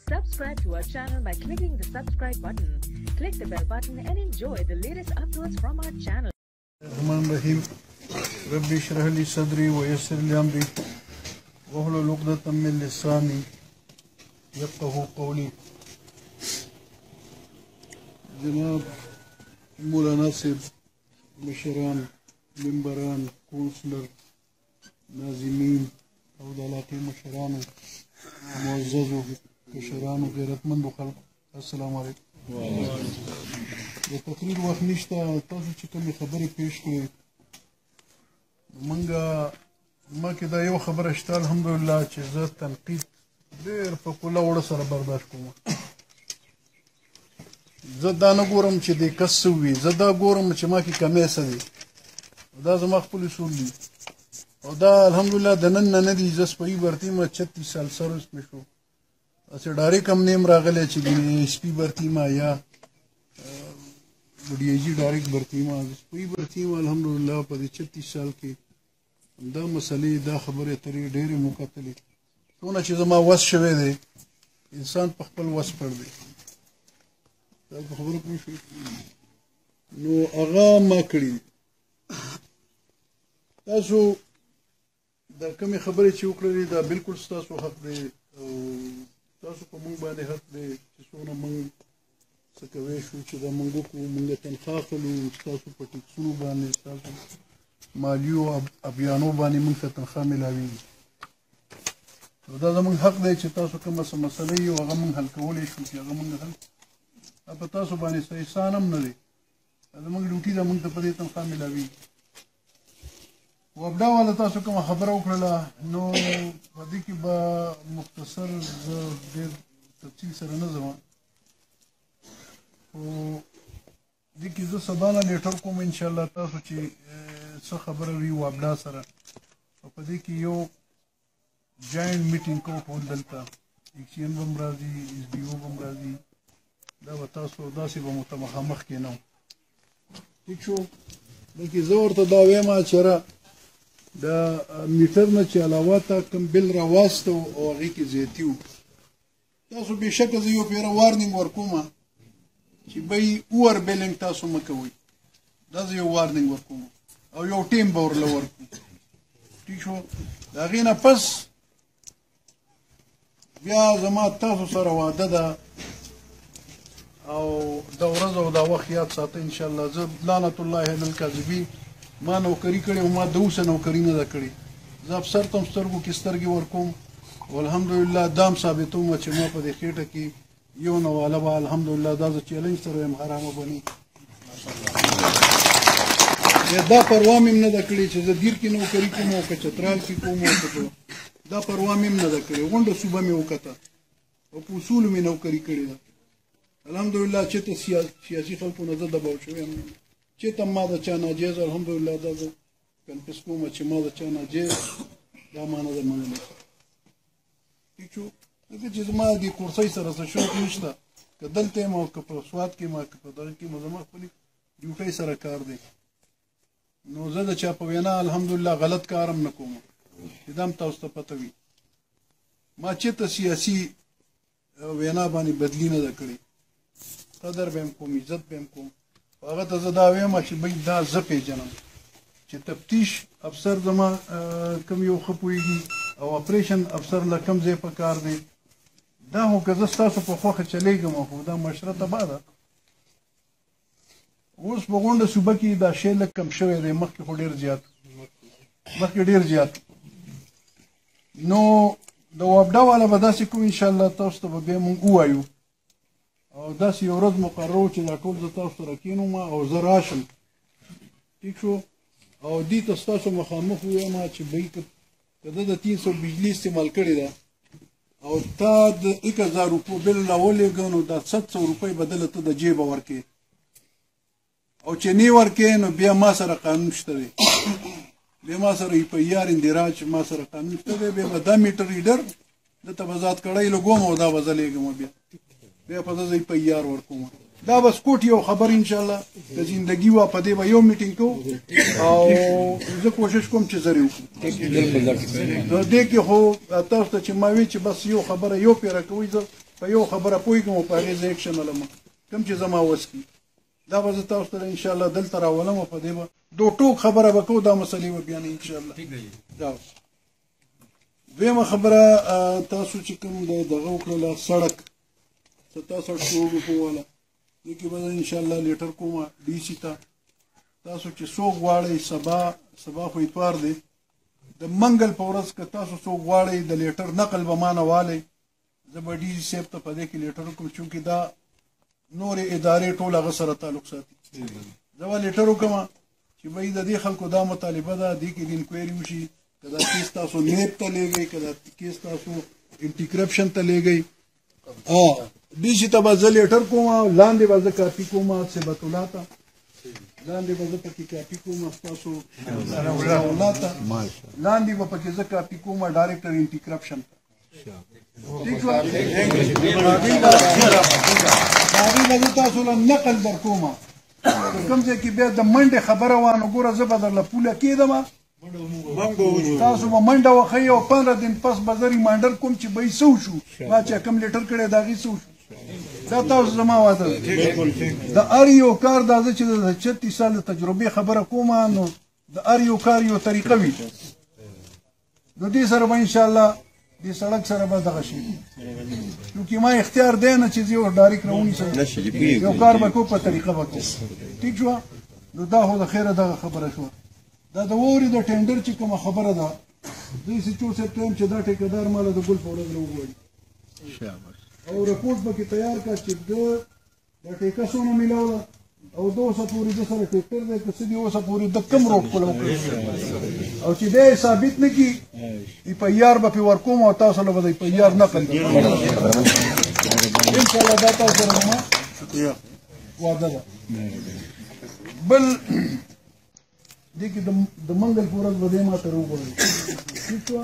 Subscribe to our channel by clicking the subscribe button. Click the bell button and enjoy the latest uploads from our channel. Bismillahirrahmanirrahim. Rabbi shrah li sadri wa yassir li amri wahlul 'uqdatan min lisani yafqahu qawli. Janab Mola Naseeb, Mashran, Mimbaran, Counselor, Nazimin, او د علاقې مشرانو معززو مشرانو غیرتمندو خلق السلام علیکم. د تقریر وخت نشته. تاسو چې کومې خبرې پیش کړې ما کې دا یو خبره شته الحمدلله چې زه تنقید ډېر په کله وړه سره برداشت کوم. زه دا نه ګورم چې دې کس څه وي، زه دا ګورم چې ما کې کمی څه دی. دا زما خپل اصول دي او دا الحمدلله د نن نه دي. زه سپۍ برتي ما 36 سال سروس مې شو. هسې ډایرک هم نیم راغلی چې د سپي برتي ما یا ډي آی جي ډایرک برتي ما سپۍ برتي ما الحمدلله په دې 36 سال کې دا مسلې دا خبرې اترې ډېرې مو کتلې. څونه چې زما وس شوی دی انسان په خپل وس پړ دی. دا په خبره پوه شوې نو هغه ما کړي. تاسو دا کومې خبرې چې وکړلې دا بالکل ستاسو حق دی او تاسو په موږ باندې حق دی چې څونه موږ څه کوی شو چې دا موږ وکړو. موږ تنخوا اخلو ستاسو په ټکسونو باندې ستاسو مالیو ابیانو باندې موږ ته تنخوا میلاویږي. دا زموږ حق دی چې تاسو کومه څه مسله وي هغه موږ حل کولی شو چې هغه موږ حل په تاسو باندې څه احسان هم نه دی. زموږ ډیوټي ده موږ ته په دې تنخوا میلاویږي. وابدا والا تاسو کومه خبره وکړله نو په دې کې به مختصر زه ډېر تفصیل سره نه ځم خو دې کې زه سبا نه لیټر کوم انشاءالله تاسو چې څه خبره وي وابدا سره او په دې کې یو جاینټ میټینګ کوو ټول دلته ایکسین به هم راځي ایس ډي او به هم راځي. دا به تاسو داسې به مو ته مخامخ کېنو ټیک شو. بلکې زه ورته دا وایم چېره د میټر نه چې علاوه تا کوم بل راواستو او هغې کې زیاتي و تاسو بېشکه زه یو پیره وارنینګ ورکوم چې بی اوور بیلینګ تاسو مه کوئ. دا زه یو وارنینګ ورکوم او یو ټیم به ورله ورکړو ټیک شو. د هغې نه پس بیا زما تاسو سره وعده ده او دا ورځ او دا وخت یاد ساته انشاءالله. زه لعنت الله علی الکاذبین ما نوکري کړې او ما د اوسه نوکري نه ده کړې. زه افسر ته هم سترګو کې سترګې ورکوم او الحمدلله دا هم ثابتوم چې ما په دې خېټه کې یو نواله به الحمدلله دا زه چیلنج سره یم حرامه بني. دا پروا مې هم نه ده کړې چې زه دیر کې نوکري کوم او که چترال کې کوم او دا پروا مې هم نه ده کړې. غونډه صوبه مې وکته او په اصولو مې نوکري کړې ده الحمدلله. چېرته سیاسي خلکو نه زه دباو شوی یم چېرته ما د چا ناجیز الحمدلله دا زه کنفس کوم چې ما د چا ناجیز دا ما نه ده منلی ټیک شو. ځکه چې زما دې کورسۍ سره څه شوق نشته که دلته یم او که په سوات کې یم که په دغه کې یم زما خپلې ډیوټۍ سره کار دی نو زه د چا په وینا الحمدلله غلط کار هم نه کوم چې دا هم تاسو ته پته وي. ما چېرته سیاسي وینا باندې بدلي نه ده کړې. قدر به هم کوم عزت به هم کوم. هغه ته زه دا وایم چې بی دا زه پېژنم چې تفتیش افسر زما کوم یو ښه پوهېږي او اپریشن افسر له کوم ځای په کار دی. دا خو که زه ستاسو په خوښه چلېږم خو دا مشره تباه ده. اوس په غونډه صوبه کې دا شی لږ کم شوی دی. مخکې خو ډېر زیات نو د وابډا والا به داسې کوو انشاءالله تاسو ته به بیا مونږ ووایو او داسې یو ورځ مقرر چې دا ټول زه تاسو سره کېنوم او زه راشم ټیک شو. او دې ته ستاسو مخامخ ووایم چې بی که ده د 300 بجلي استعمال کړې ده او تا د 1000 روپو بل راولېږه نو دا 700 روپۍ به دله ته د جیبه ورکې او چې نه ورکې نو بیا ما سره قانون شته دی. بیا ما سره EPR اندراج ما سره قانون شته دی. بیا به دا میټر ریډر دته به ذات کړی لګوم او دا به زه لېږم بیا په زه EPR ورکوم. دا بس کوټ یو خبر انشاءالله د زندګي وه په دې به یو میټینګ کوو او زه کوشش کوم چې زر یې وکړو. دې کې خو تاسو ته چې ما وی چې بس یو خبره یو پیره کوئ زه په یو خبره پوه کوم په هغې زه اکشن علم کوم چې زما وس کي دا به زه تاسو ته انشاءالله دلته راولم په دې به دو ټوک خبره به کوو دا مسلې به بیانوي انشاءالله دا دویمه خبره تاسو چې کوم دغه وکړله سړک 67 کروڑ روپو والا دې کې به زه انشاءالله لیټر کوم ډي سي ته تاسو چې څوک غواړئ سبا خو اتوار دی د منګل په ورځ که تاسو څوک غواړئ د لیټر نقل به مانه والی زه به ډي سي صاحب ته په دې کې لیټر وکړم چونکې دا نورې ادارې ټول هغه سره تعلق ساتي زه به لیټر وکړم چې بهی د دې خلکو دا مطالبه ده دې کې د انکوایري وشي که دا کیس تاسو نیب ته لیږئ که دا کیس تاسو انټي کرپشن ته لیږئ ډي سي ته به زه لیټر کوم لاندې به زه کاپي کوم صبت الله ته لاندې به زه پکې کاپي کوم ستاسو الله ته لاندې به پکې زه کاپي کوم ډایرکټر انټي کرپشن ته ٹھیک شو هغې به زه تاسو له نقل در کوم کوم ځای کې بیا د منډې خبره وانه ګوره زه به درله پوله کېدم تاسو به منډه وښئ او 15 دن پس به زه ریمانډر کوم چې به یې څه وشو ما چې کوم لیټر کړی د هغې څه وشو دا تاسو زما واده ده د هر یو کار دا زه چې د 36 سال د تجربې خبره کوم نو د هر یو کار یو طریقه وي نو دې سره به انشاءالله دې سړک سره به دغه شي چونکې ما اختیار دی نه چې زه یو ډایرکټ راونیسم یو کار به کوم په طریقه به کوم ټیک شوه نو دا خو د خیره دغه خبره شوه دا د واورې د ټینډر چې کومه خبره ده دوی سي چو سپټم چې دا ټیکدار ماله د ګل په ورځ راوغواړي او رپورټ به کې تیار کړه چې دا ټیکه څونه میلاوله او 200 پورې د سره ټیکټر دی که څه دي اوسه پورې د کم روډ کول وکړي او چې دی ثابت نه کړي په یار به پې ورکوم او تاسو له به د په یار نقل انشاءالله دا تاسو سره زما وعده ده بل دې کې د منګل په ورځ به دې ما ته راوغواړي ٹھیک شوه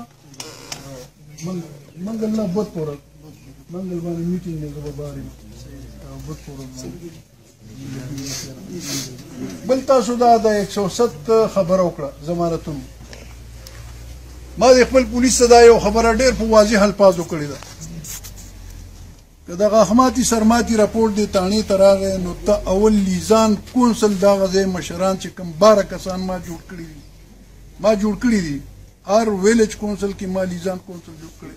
منګل نه بد په ورځ منګل باندې میټینګ دی زه به بار یم بد په ورځ باندې بل تاسو دا د 107 خبره وکړه ضمانتونو ما د خپل پولیس ته دا یو خبره ډېر په واضح الفاظو کړې ده که دغه احماتي سرماتي راپورټ دی تاڼې ته راغی نو ته اول لیزان کونسل دغه ځای مشران چې کوم 12 کسان ما جوړ کړي دي هر ویلج کونسل کې ما لیزان کونسل جوړ کړي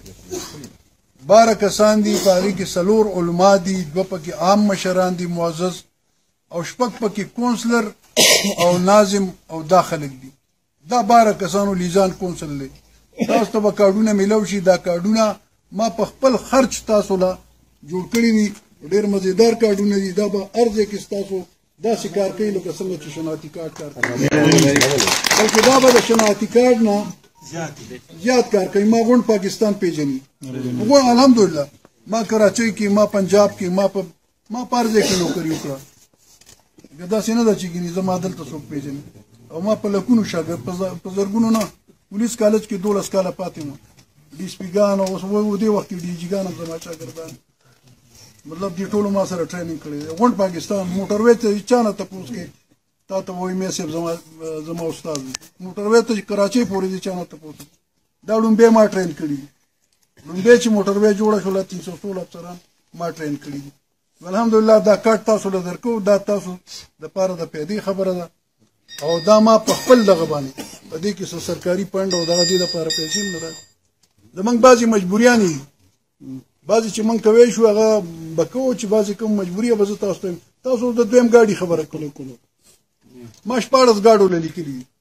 12 کسان دي په هغې کې 4 علما دي 2 پکې عام مشران دي معزز او 6 پکې کونسلر او ناظم او دا خلک دي دا 12 کسانو لیزان کونسل دی تاسو ته به کارډونه میلاو شي دا کارډونه ما په خپل خرچ تاسو له جوړ کړي دي ډېر مزیدار کارډونه دي دا به هر ځای کې ستاسو داسې کار کوي لکه څنګه چې شناختی کارډ کار کوي بلکې دا به د شناختی کارډ نه زیات کار کوي ما غونډ پاکستان پیژني الحمدلله ما کراچۍ کې ما پنجاب کې ما په هر ځای کې نوکري وکړه داسې نه ده چې ګینې زما دلته څوک پیژني او ما په لکونو شاګرد په زرګونو نه پولیس کالج کې 12 کاله پاتې وم ډي سي پي ګان او دې وخت کې ډي جي ګان هم زما شاګردان مطلب دې ټولو ما سره ټریننګ کړی دی غونډ پاکستان موټروې ته چا نه تپوس کې تا ته وایي مې صاحب زما استاد دی موټروې ته کراچۍ پورې دې چا نه تپوس دا لومبۍ ما ټرین کړي دي لومبۍ چې موټروې جوړه شوله 316 افسران ما ټرین کړي دي الحمدلله دا کارت تاسو له درکو دا تاسو د پاره د پیدې خبره ده او دا ما په خپل دغه باندې په دې کې سرکاري فنډ او دغه دې لپاره پیسې نه راځي زمونږ بعضې مجبوریانې دي بعضې چې مونږ کوی شو هغه به کوو چې بعضې کوم مجبوري به زه تاسو ته تاسو د دویم ګاډي خبره کولو ما 14 ګاډو له لیکلي دي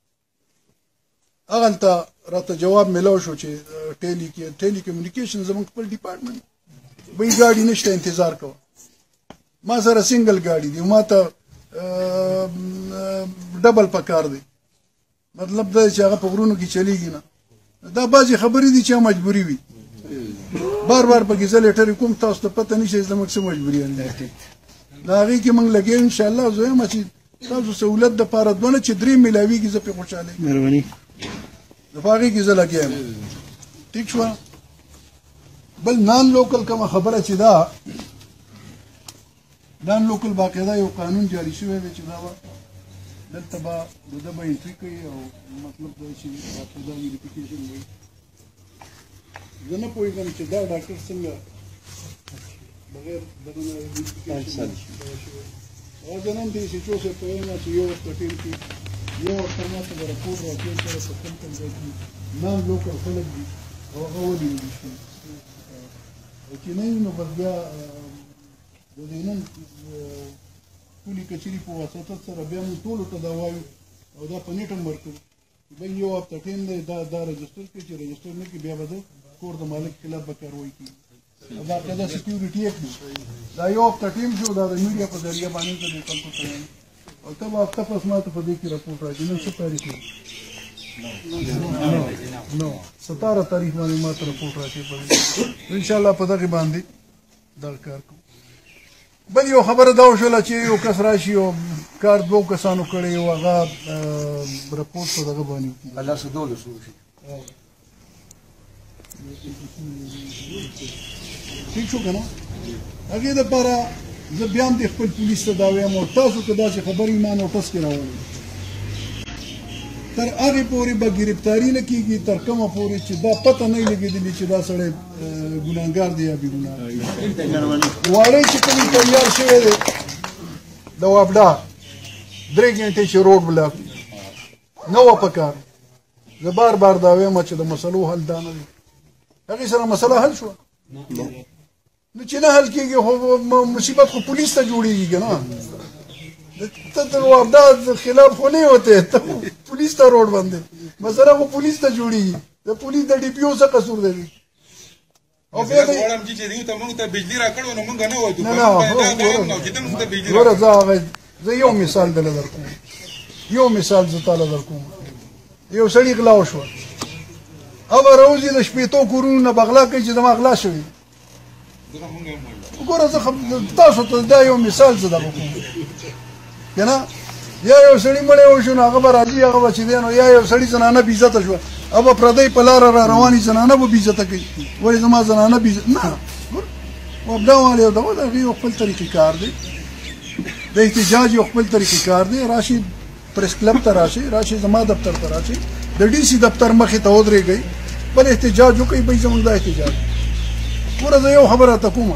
هغلته راته جواب میلاو شو چې ټیلی کمیونیکیشن زمونږ خپل ډپارټمنټ بل ګاډي نشته انتظار کوه ما سره سنگل ګاډي دي ما ته ډبل پکار دی مطلب دا چې هغه په غرونو کې چلیږي نه دا بعضې خبرې دي چې مجبوري وي بار پکې زه لیټر کوم تاسو ته پته نشي زموږ څه مجبوریان دي د هغې کې موږ لګیو انشاءالله زه یم چې تاسو سهولت دپاره دونه چې 3 میلاویږي زه پرې خوشحاله یم مهرباني د په هغې کې زه لګیا یم ټیک شوه بل نان لوکل کومه خبره چې ده نان لوکل باقاعده یو قانون جاري شوی دی چې دا به دلته به د ده به انټري کوي او مطلب دا چې باقاعده ویریفیکیشن وایي زه نه پوهېږم چې دا ډاکټر څنګه بغیر دغه زه نن د ایس ایچ او صاحب ته وایم چې یو وخت په ټیم کې یو وخت ماته به راپور راکوي سره په کوم کوم ځای کې نان لوکل خلک دي او هغه ونیول شي او چې نه وي نو بس بیا د دې نن خولي کچري په واسطه سره بیا موږ ټولو ته دا وایو او دا په نیټ هم ورکوو بل یو هفته ټیم دی دا رجسټر کړي چې رجسټر نه کړي بیا به د کور د مالک خلاف به کاروایي کېږي دا قاعده سکیورټي ایکټ دی دا یو هفته ټیم شو دا د میډیا په ذریعه باندې ته د خلکو ته او ته به هفته پس ما ته په دې کې راپورټ راځي نن څه تاریخ دی 17 تاریخ باندې ما ته راپورټ راځي انشاءالله په دغه باندې دا کار کوو بل یو خبره دا وشوله چې یو کس راشي او کار دوه کسانو کړی او هغه راپورټ په دغه باندې وکړي الله سدول شو ٹھیک شو که نه هغې دپاره زه بیا هم د خپل پولیس ته دا وایم او تاسو که داسې خبرې ما نوټس کې راولئ تر هغې پورې به ګرفتاري نه کېږي تر کومه پورې چې دا پته نه لګېدلې چې دا سړی ګناهګار دی یا بې ګناه واړی چې کوم تیار شوی دی د وابډا 3 ګنټې چې روډ بلاک نه وه په کار زه بار بار دا وایم چې د مسلو حل دا نه دی هغې سره مسله حل شوه نو چې نه حل کېږي خو مصیبت خو پولیس ته جوړېږي که نه ته د وابډا خلاف خو نه وته ته پولیس ته روډ باندې مسله خو پولیس ته جوړېږي د پولیس د ډي پي او څه قصور دی او بیا غواړم چې دیو ته موږ ته بجلی راکړو نو موږ نه وځو ګوره زه یو مثال دله درکوم یو مثال زه تاله درکوم یو سړي غلا وشوه هغه راوځي د شپېتو کورونو نه بغلا کوي چې زما غلا شوي ګوره زه تاسو ته دا یو مثال زه دغه کوم که نه یا یو سړي مړی وشو نو هغه به راځي هغه به چې دی نو یا یو سړي زنانه بېعزته شوه هغه به پردی په لاره را روانې زنانه به بېعزته کوي ولې زما زنانه نه وابډا والې او دغه د هغې یو خپل طریقې کار دی د احتجاج یو خپل طریقې کار دی راشي پریس کلب ته راشي زما دفتر ته راشي د ډي سي دفتر مخې ته ودرېږئ بل احتجاج وکړئ بهی زموږ دا احتجاج ګوره زه یو خبره ته کومه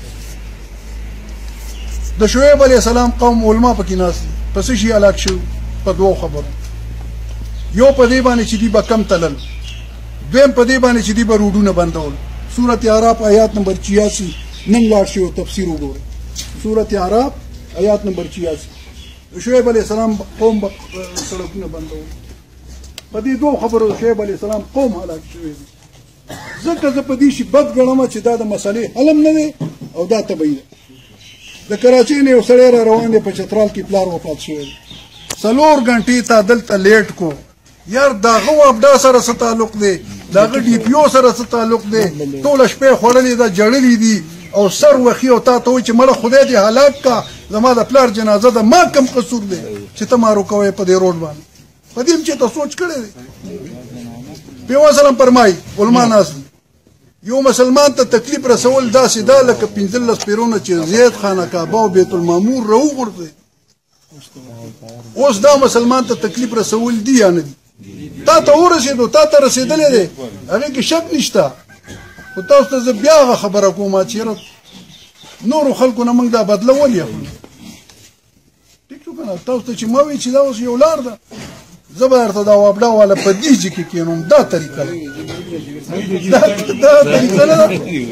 د شعیب علیه السلام قوم علما پکې ناست دي په څه شي هلاک شوي په دوو خبرو یو په دې باندې چې دوی به کم تلل دویم په دې باندې چې دوی به روډونه بندول سورت اعراف آیات نمبر 86 نن لاړ شي او تفسیر وګورئ سورت اعراف آیات نمبر 86 شعیب علیه السلام قوم به سړکونه بندول په دې دوو خبرو شعیب علیه السلام قوم هلاک شوی دی ځکه زه په دې شي بد ګڼم چې دا د مسلې حل هم نه دی او دا طبیعي ده د کراچۍ نه یو سړی را روان دی په چترال کې پلار وفات شوی دی 4 غنټې تا دلته لیټ کو یار د هغه وابډا سره څه تعلق دی د هغه ډي پي او سره څه تعلق دی ټوله شپې خوړلې ده جړلې دي او سر وخي او تا ته وایي چې مړه خدای دې هلاک کا زما د پلار جنازه ده ما کم قصور دی چې ته ما روکوې په دې روډ باندې په دې هم چې ته سوچ کړی دی پیغمبر سلام فرمایي علما ناست دي یو مسلمان ته تکلیف رسول داسې دا لکه 15 پیرونه چې زید خانه کعبه او بیت المعمور راوغورځي اوس دا مسلمان ته تکلیف رسول دي یا نه دي تا ته ورسېدو تا ته رسېدلی دی هغې کې شک نشته خو تاسو ته زه بیا هغه خبره کوم چې یاره نورو خلکو نه موږ دا بدله ولې اخلو ټیک شو که نه تاسو ته چې ما وایي چې دا اوس یو لار ده زه به درته دا وابډا والا په دیجې کې کښېنوم دا طریقه ده دا طریقه نه ده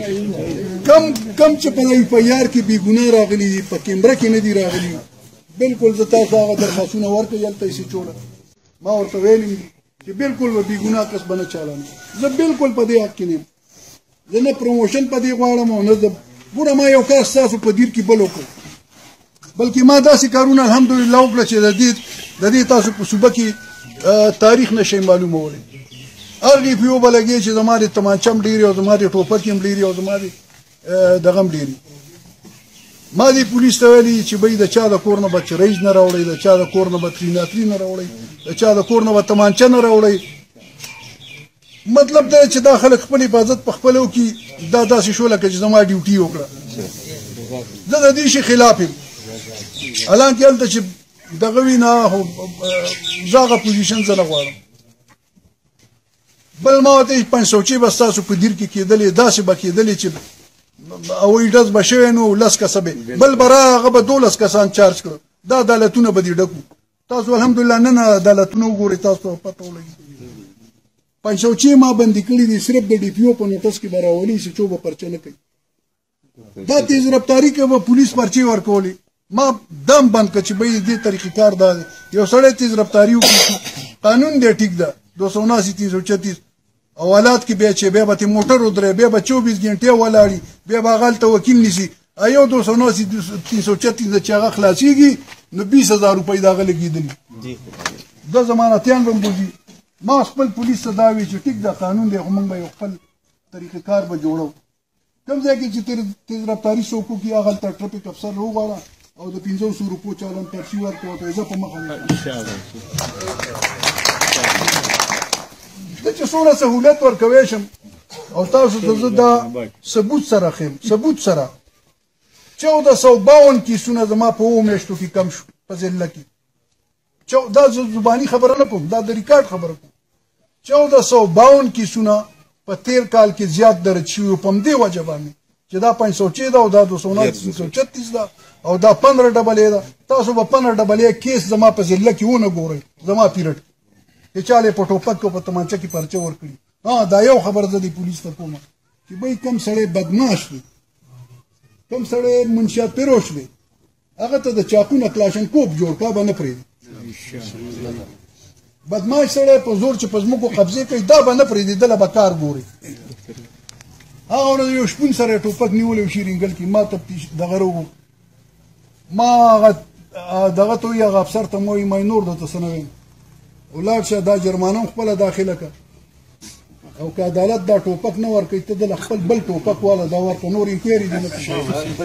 کم چې په ایف آی آر کې بې ګناه راغلي دي په کیمره کې نه دي راغلي بلکل زه تاسو هغه درخواستونه ورکړئ هلته یې سچوړه ما ورته ویلي دي چې بلکل به بې ګناه کس به نه چالانه زه بلکل په دې حق کې نه یم زه نه پروموشن په دې غواړم او نه ګوره ما یو کار ستاسو په دیر کې بل وکړ بلکې ما داسې کارونه الحمدلله وکړه چې د دې تاسو په صوبه کې تاریخ نشئ معلومولی هر ډي پي او به لګي چې زما د تمانچه هم ډېرې او زما د ټوپک هم ډېرې او زما د دغه هم ډېرې ما دې پولیس ته ویلي چې بهی د چا د کور نه به چریج نه راوړئ د چا د کور نه به تریناتري نه راوړئ د چا د کور نه به تمانچه نه راوړئ مطلب دا چې دا خلک خپل حفاظت په خپله وکړي دا داسې شو لکه چې زما ډیوټي وکړه زه د دې شي خلاف یم حالانکې هلته چې دغه وي نه زه هغه پوزیشن زه نه غواړم بل ما ورته ویل 500 به ستاسو په دیر کې کېدلې داسې به کېدلې چې او ایډز به شوی نو 10 کسه به بل به هغه به 12 کسان چارج کړو دا عدالتونه به دې ډکو تاسو الحمدلله نن عدالتونه وګورئ تاسو پته ولګي 506 ما بندي کړي دي صرف د DPO په نوټس کې براولي چې چوبه پرچه نه کوي دا تیز رفتاری کې به پولیس پرچی ورکولي ما دم بند کړ چې به دې طریقې کار دا یو سړی تیز رفتاری وکړي قانون دې ټیک ده 279 336 اولاد کې بیا چې بیا به موټر ودرې بیا به 24 غنټې ولاړی بیا به غلطه وکیل نشي ایو 279 336 چې هغه خلاصيږي نو 20000 روپۍ دا غلګیدل د ضمانتيان هم بوزي ما خپل پولیس صداوي چې ټیک دا قانون دی هم به خپل طریقې کار به جوړو کوم ځای کې چې تیز رفتاری څوک کی هغه ټرافیک افسر وغواړه او د 500 روپو چالان پرچی ورکوي ته زه په مخه ان شاء الله د چې څوره سہولت ورکوي شم او تاسو ته دا ثبوت سره خیم ثبوت سره 1452 کیسونه زما په ومشتو کې کم شو په ځله کې دا زبانی خبره نه کوم دا د ریکارډ خبره کوم 1452 کیسونه په 13 کال کې زیات درج شوی په دې وجه باندې چې دا 506 دا او دا 236 دا او دا 15 ډبل دا تاسو په 15 ډبل کیس زما په ځله کې ونه ګورئ زما پیریډ چې چاله په ټوپک کو په تمانچه کې پرچه ور کړی دا یو خبر ده د پولیس ته کومه چې به کم سړی بدمعاش وي کم سړی منشیات پیروش وي هغه ته د چاقو نه کلاشن کوپ جوړ کا باندې پرې بدمعاش سړی په زور چې پزمو کو قبضه کوي دا باندې پرې دله به کار ګوري هغه یو شپون سره ټوپک نیولې شیرینګل کې ما تفتیش دغه ورو ما دغه ته یو افسر ته مو ماینور د تسنوي ولاد شه دا جرمانه خپل داخله ک او که عدالت دا ټوپک نه ورکړي ته د خپل بل ټوپک والا دا ورته نور انکوایري دي نه شي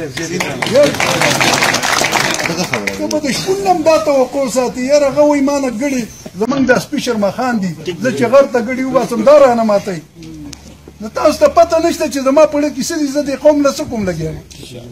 که به د شپون نم دا توقع ساتي یاره هغه وایي ما نه ګړي زمونږ د سپیشر مخان دي زه چې غر ته ګړي وباسم دا رانه ماتئ نو تاسو ته پته نشته چې زما په ړه کې څه دي زه د قوم له څه کوم لګیا یم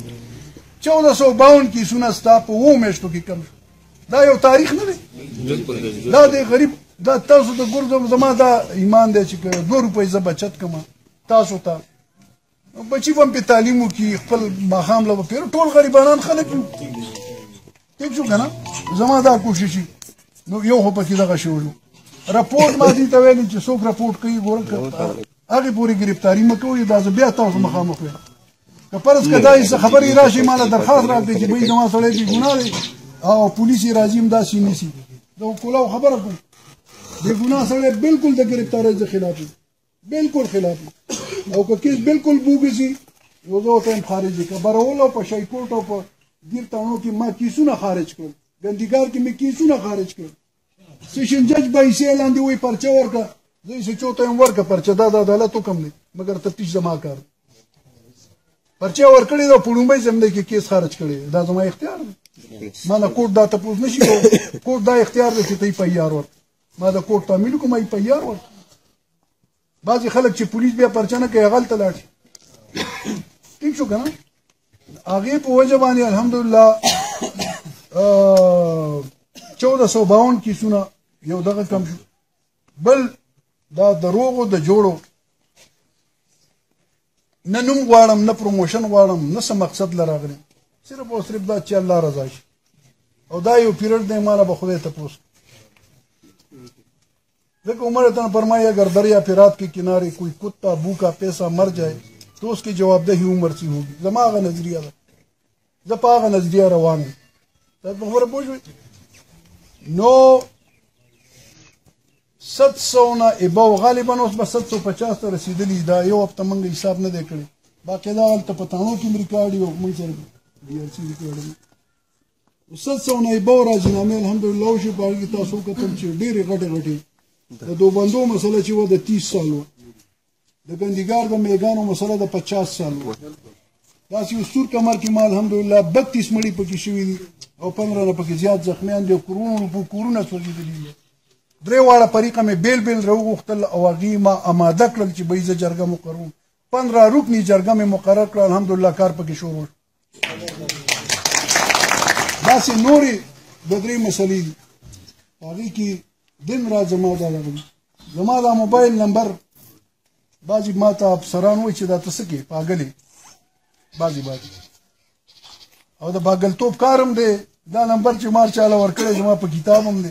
1452 کیسونه ستا په 2 میاشتو کې کم دا یو تاریخ نه دی دا د غریب دا تاسو د ګورځم زما دا ایمان دی چې 2 روپۍ زه بچت کوم تاسو ته بچی هم په تعلیم کې خپل ماخام له پیر ټول غریبانان خلک ټیک شو کنه زما دا کوشش نو یو هو پکې دغه شو راپورټ ما دي ته ویل چې څوک راپورټ کوي ګور هغه پوری گرفتاری مکوې دا بیا تاسو مخامخ وي که پرز کدا خبري راشي مال درخواست راکړي چې به زما سره دي ګناه دي او پولیس راځي دا سینې سي دا کولاو خبره کوم د ګناه سره بالکل د گرفتاری خلاف بالکل خلاف او که کیس بالکل بوګسي وځو ته خارجي خبرولو په شای کوټ او په ګیر تاونو کې ما کیسونه خارج کړ ګندګار کې مې کیسونه خارج کړ سیشن جج به یې اعلان دی وي پرچه ورکړه زه یې چوته ورکړه پرچه دا د عدالت حکم دی مګر تفتیش زما کار پرچه ورکړې دا پړومبې زمده کې کیس خارج کړي دا زما اختیار دی ما نه کوټ دا ته پوز نشي کوټ دا اختیار دی چې ته په یار ور ما دا کوټ تعمیل کوم ای په یار ور بعضی خلک چې پولیس بیا پرچه نه کوي غلط لاړ ٹھیک شو کنه هغه په وجه باندې الحمدلله 1452 کیسونه یو دغه کم شو بل دا دروغو د جوړو نه نوم غواړم نه پروموشن غواړم نه څه مقصد لراغلی صرف او صرف دا چې الله رضا شي او دا یو پیریډ دی مالا به خدای ته پوس ذکر عمر تن فرمایا اگر دریا پہ رات کے کنارے کوئی کتا بھوکا پیسہ مر جائے تو اس کی جواب دہی عمر سی ہوگی زما کا نظریہ دا زپا کا نظریہ روان ہے خبر پوچھ نو 700 نه ابو غالبا اوس به 750 ته رسیدلی دا یو هفته منګ حساب نه دی کړی باقاعده هلته په تاڼو کې مې ریکارډ یو مونږ سره ډي ار سی ریکارډ 700 نه ابو راځنامې الحمدلله وشو په هغې تاسو کتل چې ډېرې غټې غټې د دوبندو مسله چې وه د 30 سال وه د ګندګار د میګانو مسله د 50 سال وه داسې یو سور کمر کې ما الحمدلله 32 مړي پکې شوي دي او 15 نه پکې زیات زخمیان دي کورونه سوځېدلي دي درې واړه طریقه مې بیل بیل راوغوښتل او هغې ما اماده کړل چې به زه جرګه مقرر 15 رکني جرګه مې مقرر کړه الحمدلله کار پکې شروع داسې نورې د درې مسلې دي هغې کې دن را زما دا لګوي زما دا موبایل نمبر بعضې ما ته افسران وایي چې دا ته څه کې پاګلې بعضې او د باګلتوب کار هم دی دا نمبر چې مار چاله ورکړی زما په کتاب هم دی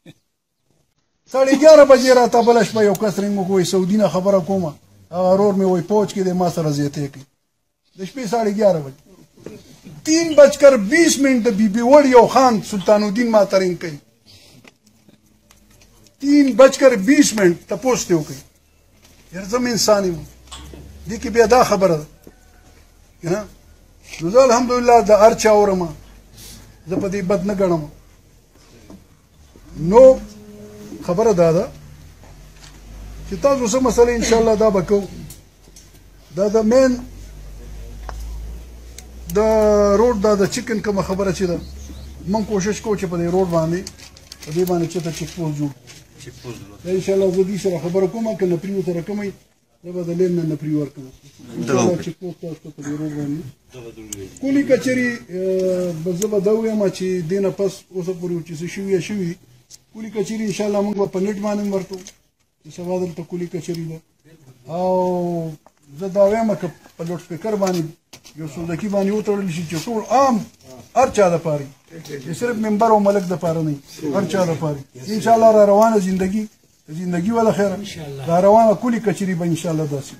11:30 بجې راته بله شپه یو کس رنګ وکړو سعودي نه خبره کومه هغه ورور مې وایي فوج کې دی ما سره زیاتی کوي د شپې 11:30 بجې 3:20 د بي بي وړ یو خان سلطان الدین ما ته رنګ کوي 3:20 تپوس ته وکړي یار زه مې انسان یم دې کې بیا دا خبره ده که نه نو زه الحمدلله د هر چا اورم زه په دې بد نه ګڼم نو خبره دا ده چې تاسو څه مسله انشاءالله دا به کوو دا د مین د روډ دا د چکن کومه خبره چې ده موږ کوشش کوو چې په دې روډ باندې په دې باندې چېرته چیک پوسټ جوړ دا انشاءالله زه دې سره خبره کوم که نفري سره کومئ زه به د لین نه نفري ورکوم انشاءالله چیک پوسټ تاسو ته په دې روډ باندې کولي کچري زه به دا ووایم چې دې نه پس اوسه پورې چې څه شوي شوي کولي کچري انشاءالله موږ به په نیټ باندې هم ورکوو چې سبا دلته کولي کچري ده او زه دا وایم که په لوډ سپیکر باندې یو سودکي باندې وتړل شي چې ټول عام هر چا دپاره چې صرف ممبر او ملک دپاره نه هر چا دپاره انشاءالله را روانه زندگی ولا خیره را روانه کولي کچري به انشاءالله داسې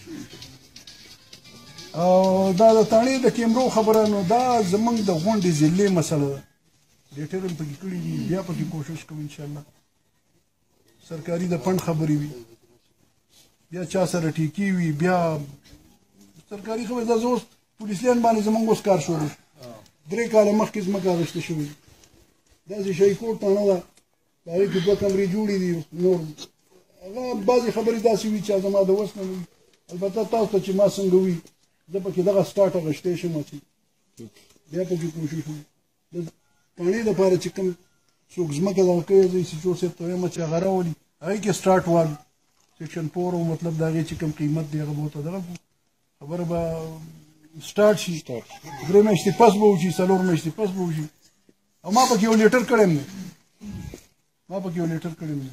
او دا د تاڼې د کیمرو خبره نو دا زمونږ د غونډې ضلعې مسله ده ډیټر هم پکې کړي دي بیا پکې کوشش کوم انشاءالله سرکاري د فنډ خبرې وي بیا چا سره ټیکي وي بیا سرکاري خبرې دا زه اوس پولیسلیان باندې زمونږ اوس کار شروع 3 کاله مخکې ځمکه اخیستې شوې داسې شی کوټ تاڼه ده د هغې کې 2 کمرې جوړې دي نور هغه بعضې خبرې داسې وي چې زما د وس نه وي البته تاسو ته چې ما څنګه وي زه پکې دغه سټارټ اخیستی شم چې بیا پکې کوشش وکړو د تاڼې دپاره چې کوم څوک ځمکه دغه کوي زه سیچو صاحب ته وایم چې هغه راولي هغې کې سټارټ والو سیکشن 4 او مطلب د هغې چې کوم قیمت دی هغه به ورته دغه کړو خبره به سټارټ شي 3 میاشتې پس به وشي 4 میاشتې پس به وشي او ما پکې یو لیټر کړی م دی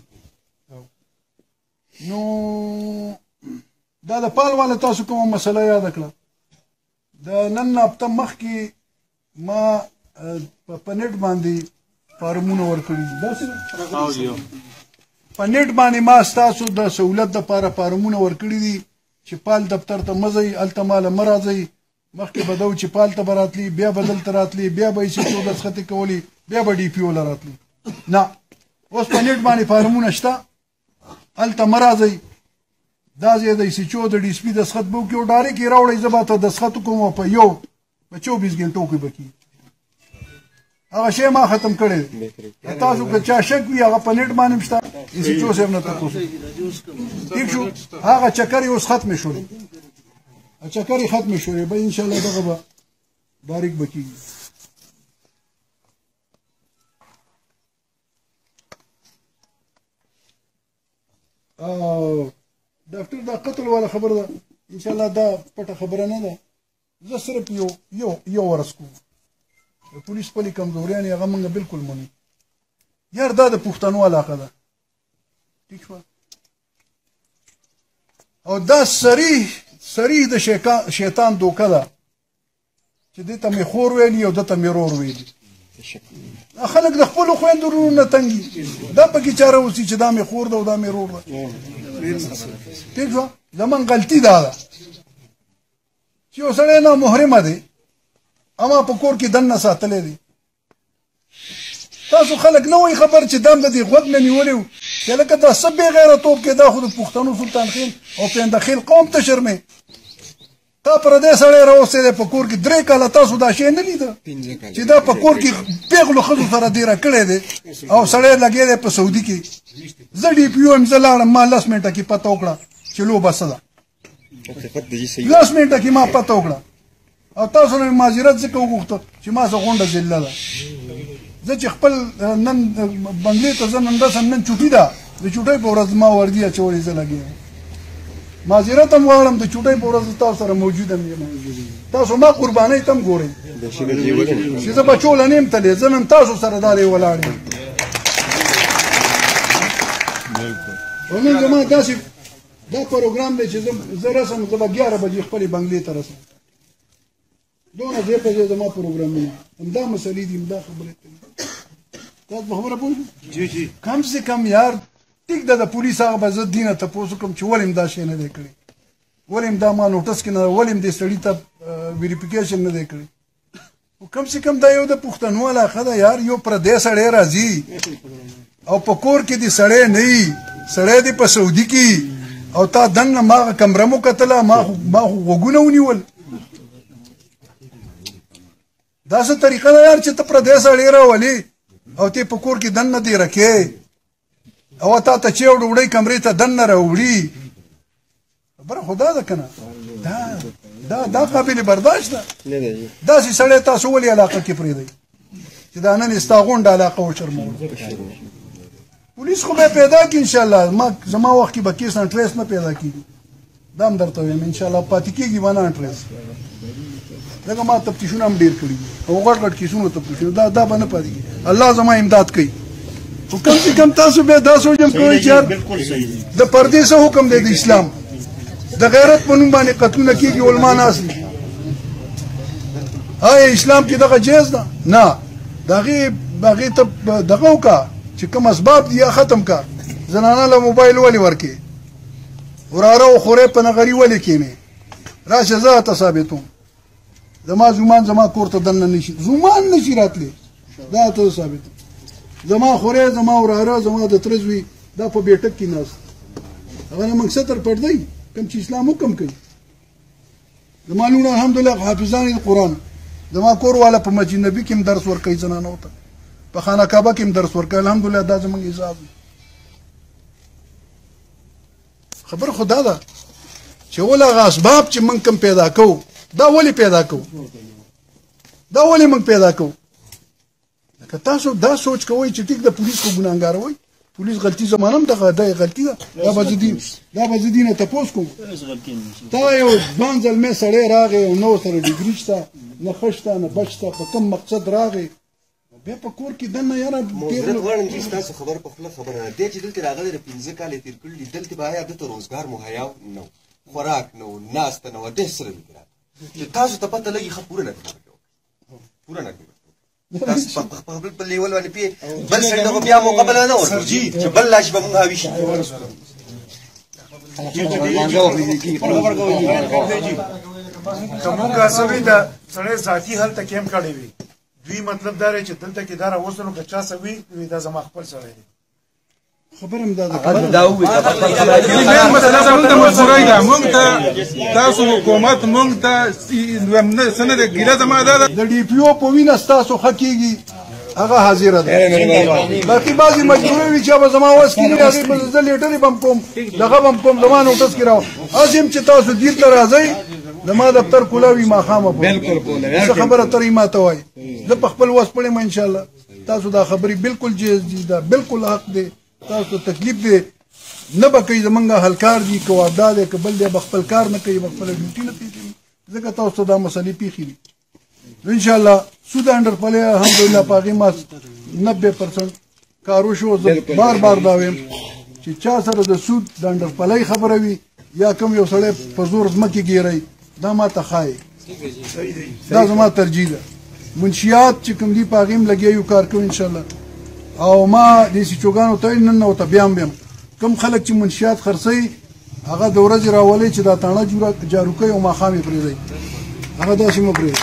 نو دا د پال والا تاسو کومه مسله یاده کړه د نن هفته مخکې ما په نیټ باندې فارمونه ورکړي دي داسې په نیټ باندې ما ستاسو د سهولت دپاره فارمونه ورکړي دي چې پال دفتر ته مه ځئ هلته ماله مه راځئ مخکې به دا و چې پال ته به راتلي بیا به دلته راتلي بیا به یې سیچو دسخطې کولې بیا به ډي پي او له راتلي نه اوس په نیټ باندې فارمونه شته هلته مه راځئ دا ځای د سیچو د ډي سپي دسخط به وکړي او ډایرکټ یې راوړئ زه به ته دسخط وکړم او په یو په 24 غنټو کې به کېږي هغه شی ما ختم کړی دی تاسو که چا شک وي هغه په نیټ باندې هم شته سیچو صاحب نه تپوس ټیک شو هغه چکر یې اوس ختمې شولې چکر یې ختمې شولې به انشاءالله دغه به ډایرکټ به کېږي ډاکټر دا قتل والا خبره ده انشاءالله دا پټه خبره نه ده زه صرف یو ورځ کوم د پولیس خپلې کمزوریانې هغه موږ بلکل منو یار دا د پښتنو علاقه ده ټیک شوه او دا صریح د شیطان دوکه ده چې دې ته مې خور ویلي او ده ته مې رور ویلي خلک د خپلو خویندو ورونو نه تنګي دا پکې چاره اوسي چې دا مې خور ده او دا مې رور ده ټیک شوه زموږ غلطي دا ده چې یو سړی نامحرمه دی اما په کور کې دننه ساتلی دی تاسو خلک نه وایي خبر چې دا هم د دې غوږ نه نیولی و چې لکه دا څه بې غیرتوب کې دا خو د پښتنو سلطان خیل او پینده خیل قوم ته شرمې تا پردی سړی راوستی دی په کور کې 3 کاله تاسو دا شی نه لیده چې دا په کور کې پیغلو ښځو سره دیره کړی دی او سړی لګی دی په سعودي کې زه ډي پي او یم زه لاړم ما 10 منټه کې پته وکړه چې لوبه څه ده 10 منټه کې ما پته وکړه او تاسو نه معذرت ځکه وغوښته چې ما څه غونډه ضلع ده زه چې خپل نن بنګلې ته زه نن رسم نن چوټي ده د چوټۍ په ورځ ما وردي اچولې زه لګېږم معذرت هم غواړم د چوټۍ په ورځ تاسو سره موجود یم تاسو ما قربانۍ ته هم ګورئ چې زه بچو له نیم تللی زه نن تاسو سره دا دی ولاړ یم او نن زما داسې دا پروګرام دی چې زه رسم زه به 11 بجې خپلې بنګلې ته رسم دونه ځای په ځای زما پروګرامونه همدا مسلې دي همدا خبرې کوي تاسو په خبره پوه شئ کم سے کم یار ټیک ده د پولیس هغه به زه دینه تپوس وکړم چې ولې دا شی نه دی کړی ولې دا ما نوټس کې نه ولې دې سړي ته ویریفیکیشن نه دی کړی خو کم سے کم دا یو د پښتنو علاقه ده یار یو پردی سړی راځي او په کور کې دې سړی نه وي سړی دې په سعودي کې او تا دننه ما کمره مو کتله ما غوږونه ونیول داسې طریقه ده یار چې ته پردی سړی راولې او ته په کور کې دننه دې رکې او تا ته چې ډوډۍ کمرې ته دننه راوړي خبره خدا ده که نه دا قابل برداشت ده داسې سړی تاسو ولې علاقه کې پرېږدئ چې دا نن ستا غونډه علاقه وشرموله پولیس خو به پیدا کړي انشاءالله زما وخت کې به کیس ان ټریس نه پیدا کېږي دا هم درته وایم انشاءالله پاتې کېږي به نه ان ټریس ځکه ما تفتیشونه هم ډېر کړي او غټ غټ کیسونو تفتیشونه دا به نه پاتې کېږي الله زما امداد کوي خو کم سے کم تاسو بیا دا سوچم کوئ چې د پردې څه حکم دی د اسلام د غیرت په نوم باندې قتلونه کېږي علما ناست دي آیا اسلام کې دغه جایز ده نه د هغې ته دغه وکړه چې کوم اسباب دي یا ختم کا زنانه له موبایل ولې ورکې وراره او خورې په نغري ولې کېنې راشه زه ته ثابتوم زما زومان زما کور ته دننه نشي زومان نشي راتلی دا ته ثابتوم زما خورې زما وراره زما د تره زوی دا په بیټک کې ناست هغه نه موږ ستر پردی کوم چې اسلام حکم کوي زما لوڼه الحمدلله حافظان د قرآن زما کور والا په مسجد نبي کې هم درس ورکوي زنانو ته په خانه کعبه کې هم درس ورکوي الحمدلله دا زموږ اعزاز دی خبر خدا ده چې ول هغه اسباب چې موږ کوم پیدا کوو دا ولې پیدا کوو دا ولې موږ پیدا کوو لکه تاسو دا سوچ کوئ چې ټیک د پولیس خو ګناهګار وای پولیس غلطي زمانه هم دغه غلطي ده دا به زه دینه تپوس کوم تا یو ځوان زلمی سړی راغی او نو سره ډیګري شته نه ښه شته نه بچ شته په کوم مقصد راغی بیا په کور کې دننه یاره زه غواړم چې ستاسو خبر په خپله خبره نه دی چې دلته راغلی د 15 کاله تېر کړي دلته به آیا دلته روزګار مهیا نه و خوراک نه و ناسته نه وه ډېر سره دلته راغلی چې تاسو ته پته لګي ښه پوره نقل پوره نقل تاسو په خپل په لیول باندې پې بل سړي ته خو بیا مقابله نه ورکوي چې بل لا شي به مونږ هاوي شي که مونږ هڅه وي د سړی ذاتي هلته کیم کړی وي دوی مطلب دا دی چې دلته کې دا راوستلو که چا څه وي دا زما خپل سړی دی خبر هم دا ده مسله زموږ د مجبورۍ ده مونږ ته تاسو حکومت مونږ ته څه نه دی ګیله زما دا ده د ډي پي او په وینه ستاسو ښه کېږي هغه حاضره ده باقي بعضې مجبورۍ وي چې به زما وس کې نه وي هغې به زه لیټرې به هم کوم دغه به هم کوم زما نوټس کې راو هسې هم چې تاسو دیر ته راځئ زما دفتر کلا وي ماښامه څه خبره ترې ما ته وایي زه په خپل وس پړې م انشاءالله تاسو دا خبرې بالکل جایز دي دا بالکل حق دی تاسو ته تکلیف دی نه به کوي زمونږ حلکار دي که واردار دی که بل دی به خپل کار نه کوي به خپله ډیوټي نه کوي ځکه تاسو ته دا مسلې پیښې دي انشاءالله سود انډر پلی الحمدلله په هغې ما 90% کار وشو زه بار بار دا ویم چې چا سره د سود د انډر پلی خبره وي یا کوم یو سړی په زور ځمکې ګیری دا ما ته ښایي دا زما ترجیح ده منشیات چې کوم دي په هغې هم لګیا یو کار کوو انشاءالله او ما دیسي چوګانو ته نن نه ورته بیا هم کوم خلک چې منشیات خرڅوي هغه د ورځې راولئ چې دا تاڼه جارو کوي او ماښام یې پرېږدئ هغه داسې مه پرېږدئ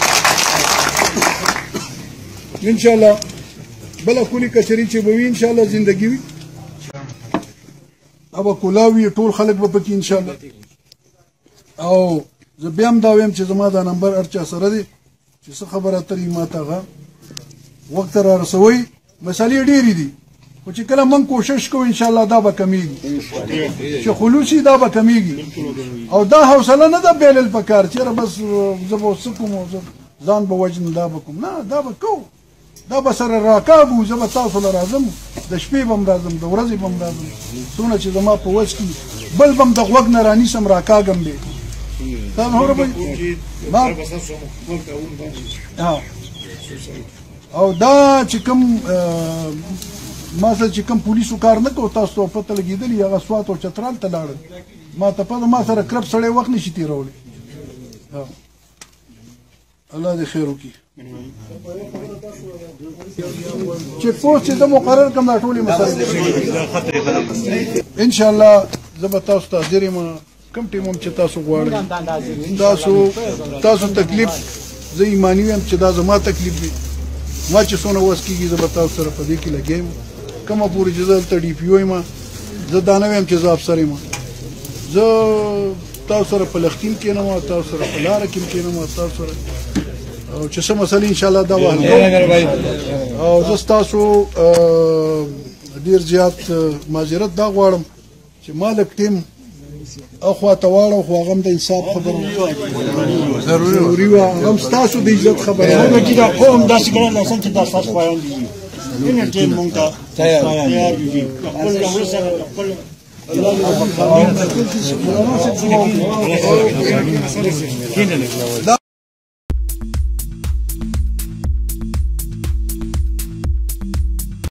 انشاءالله بله کولي کچري چې به وي انشاءالله زندګي وي او به کولاو وي ټول خلک به پکې انشاءالله او زه بیا هم دا ویم چې زما دا نمبر هر چا سره دی چې څه خبره اترې ما ته هغه وخت را رسوئ مسالې ډېرې دي خو چې کله موږ کوشش کوو انشاءالله دا به کمیږي چې خلوصي دا به کمیږي او دا حوصله نه ده بیلل پکار چېره بس زه به څه کوم ځان به وجنم دا به کوم نه دا به کوو دا به سره راکاږو زه به تاسو له راځم د شپې به هم راځم د ورځې به هم راځم څومره چې زما په وس کې بل به هم د غوږ نه رانیسم راکاږم دی او دا چې کوم ما سره چې کوم پولیسو کار نه کوو تاسو ته پته لګېدلي هغه سوات او چترال ته لاړل ما ته پته ما سره کرب سړی وخت نشي تېرولی الله دې خیر وکړي چیک پوسټ چې زه مقرر کړم دا ټولې مسایل ان شاء الله زه به تاسو ته حاضر یم کوم ټیم هم چې تاسو غواړئ تاسو تکلیف زه ایماني یم چې دا زما تکلیف دی ما چې څونه وس کېږي زه به تاسو سره په دې کې لګیا یم کومه پورې چې زه دلته ډي پي او یم زه دا نه وایم چې زه افسر یم زه تاسو سره په لښتین کښېنم تاسو سره په لاره کې کښېنم تاسو سره او چې څه مسلې انشاءالله دا وحل او زه ستاسو ډېر زیات معذرت دا غواړم چې ما لږ ټیم اخوا ته واړم خو هغه هم د انصاف خبره ضروري وه هغه هم ستاسو د عزت خبره چې دا قوم داسې ګران لاسن چې دا ستاسو خویان دي ینه ټیم مونږ ته تیار دي خپل ډول سره خپل الله